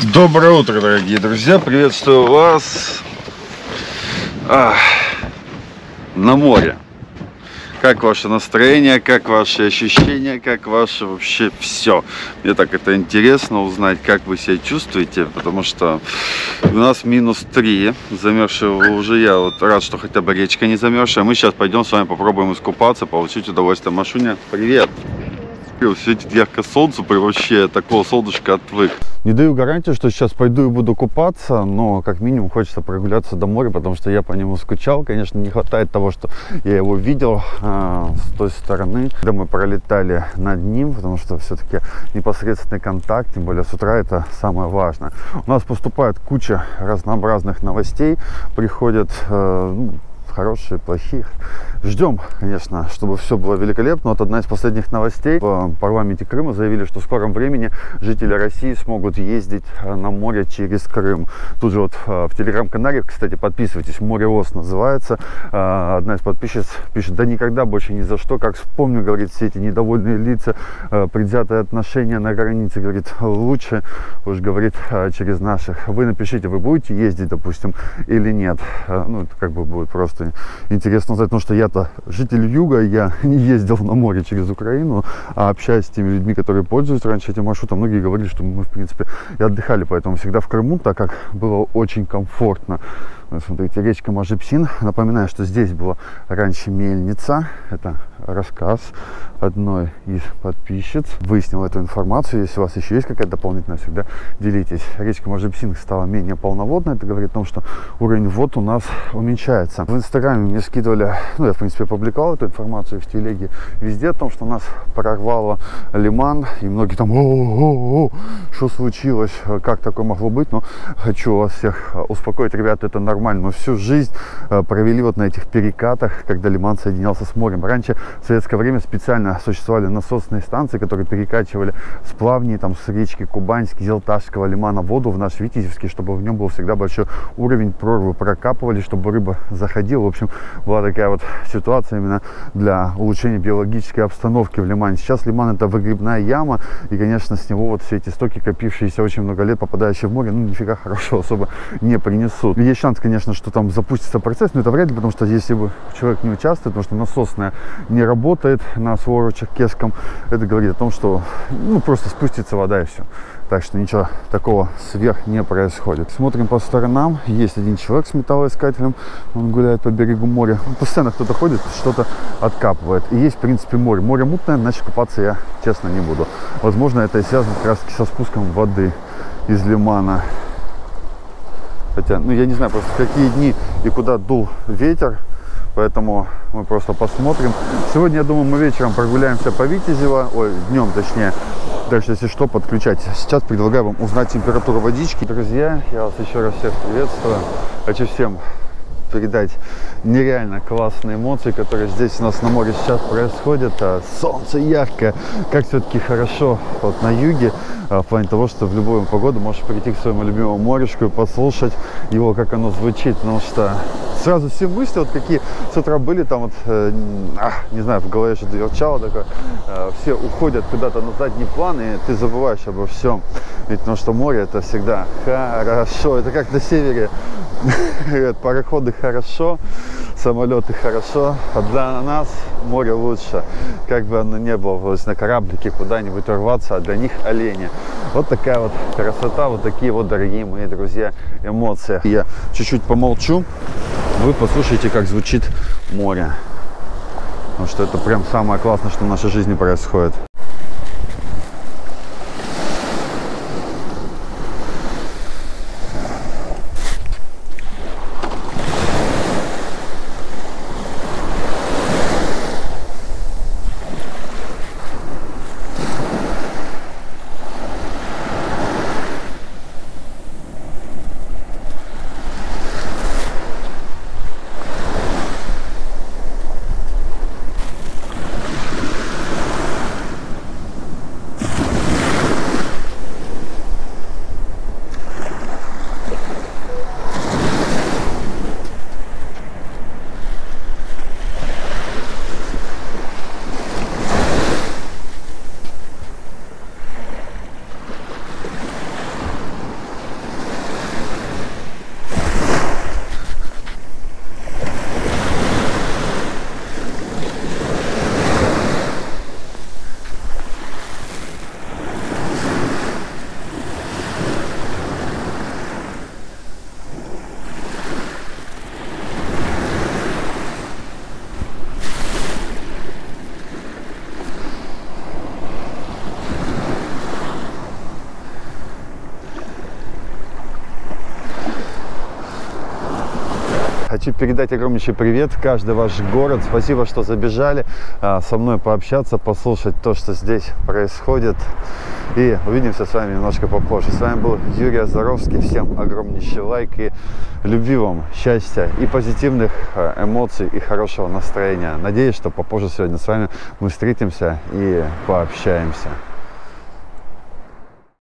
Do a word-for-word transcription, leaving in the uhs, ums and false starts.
Доброе утро, дорогие друзья! Приветствую вас а, на море. Как ваше настроение, как ваши ощущения, как ваше вообще все. Мне так это интересно узнать, как вы себя чувствуете, потому что у нас минус три, замерзшего уже я вот рад, что хотя бы речка не замерзшая. Мы сейчас пойдем с вами попробуем искупаться, получить удовольствие. Машуня, привет! Светит ярко солнце, вообще такого солнышка отвык. Не даю гарантию, что сейчас пойду и буду купаться, но как минимум хочется прогуляться до моря, потому что я по нему скучал. Конечно, не хватает того, что я его видел э, с той стороны, когда мы пролетали над ним, потому что все-таки непосредственный контакт, тем более с утра, это самое важное. У нас поступает куча разнообразных новостей, приходят э, хорошие, плохие. Ждем, конечно, чтобы все было великолепно. Вот одна из последних новостей. В парламенте Крыма заявили, что в скором времени жители России смогут ездить на море через Крым. Тут же вот в телеграм-канале, кстати, подписывайтесь, Мореос называется. Одна из подписчиц пишет: да никогда больше ни за что, как вспомню, говорит, все эти недовольные лица, предвзятые отношения на границе, говорит, лучше уж, говорит, через наших. Вы напишите, вы будете ездить, допустим, или нет. Ну, это как бы будет просто интересно узнать, потому что я-то житель юга, я не ездил на море через Украину, а общаясь с теми людьми, которые пользуются раньше этим маршрутом, многие говорили, что мы, в принципе, и отдыхали, поэтому всегда в Крыму, так как было очень комфортно. Смотрите, речка Можипсин. Напоминаю, что здесь была раньше мельница. Это рассказ одной из подписчиц. Выяснил эту информацию. Если у вас еще есть какая-то дополнительная, всегда делитесь. Речка Можипсин стала менее полноводной. Это говорит о том, что уровень вод у нас уменьшается. В инстаграме мне скидывали, ну, я, в принципе, публиковал эту информацию в телеге, везде о том, что у нас прорвало лиман. И многие там: о-о-о, что случилось? Как такое могло быть? Но хочу вас всех успокоить, ребята, это нормально. Мы всю жизнь провели вот на этих перекатах, когда лиман соединялся с морем. Раньше в советское время специально существовали насосные станции, которые перекачивали с плавней, там, с речки Кубаньский, Зелташского лимана воду в наш Витязевский, чтобы в нем был всегда большой уровень, прорвы прокапывали, чтобы рыба заходила. В общем, была такая вот ситуация именно для улучшения биологической обстановки в лимане. Сейчас лиман — это выгребная яма, и, конечно, с него вот все эти стоки, копившиеся очень много лет, попадающие в море, ну, нифига хорошего особо не принесут. Есть шанс, конечно, что там запустится процесс, но это вряд ли, потому что если бы человек не участвует, потому что насосная не работает на Суворо-Черкесском, это говорит о том, что, ну, просто спустится вода и все. Так что ничего такого сверх не происходит. Смотрим по сторонам. Есть один человек с металлоискателем. Он гуляет по берегу моря. Постоянно кто-то ходит, что-то откапывает. И есть, в принципе, море. Море мутное, значит, купаться я, честно, не буду. Возможно, это и связано как раз со спуском воды из лимана. Хотя, ну, я не знаю просто, в какие дни и куда дул ветер, поэтому мы просто посмотрим. Сегодня, я думаю, мы вечером прогуляемся по Витязево, ой, днем точнее. Дальше, если что, подключайтесь. Сейчас предлагаю вам узнать температуру водички. Друзья, я вас еще раз всех приветствую. Хочу всем передать нереально классные эмоции, которые здесь у нас на море сейчас происходят. Солнце яркое, как все-таки хорошо вот на юге, в плане того, что в любую погоду можешь прийти к своему любимому морешку и послушать его, как оно звучит, потому что сразу все мысли, вот какие с утра были, там вот, э, а, не знаю, в голове что-то верчало такое, э, все уходят куда-то на задний план, и ты забываешь обо всем. Ведь потому что море — это всегда хорошо, это как на севере, пароходы хорошо, самолеты хорошо, а для нас море лучше. Как бы оно ни было, то есть на кораблике куда-нибудь рваться, а для них олени. Вот такая вот красота, вот такие вот, дорогие мои друзья, эмоции. Я чуть-чуть помолчу, вы послушайте, как звучит море. Потому что это прям самое классное, что в нашей жизни происходит. хочу передать огромнейший привет в каждый ваш город. Спасибо, что забежали со мной пообщаться, послушать то, что здесь происходит. И увидимся с вами немножко попозже. С вами был Юрий Озоровский. Всем огромнейший лайк и любви вам, счастья и позитивных эмоций и хорошего настроения. Надеюсь, что попозже сегодня с вами мы встретимся и пообщаемся.